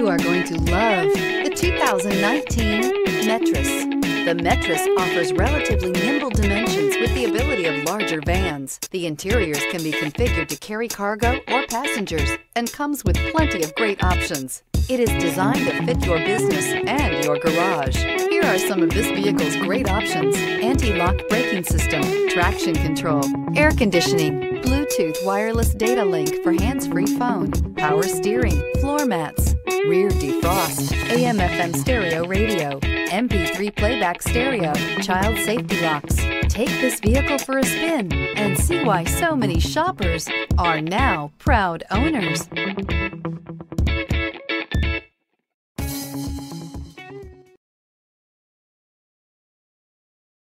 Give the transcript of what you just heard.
You are going to love the 2019 Metris. The Metris offers relatively nimble dimensions with the ability of larger vans. The interiors can be configured to carry cargo or passengers and comes with plenty of great options. It is designed to fit your business and your garage. Here are some of this vehicle's great options: anti-lock braking system, traction control, air conditioning, Bluetooth wireless data link for hands-free phone, power steering, floor mats, rear defrost, AM/FM stereo radio, MP3 playback stereo, child safety locks. Take this vehicle for a spin and see why so many shoppers are now proud owners.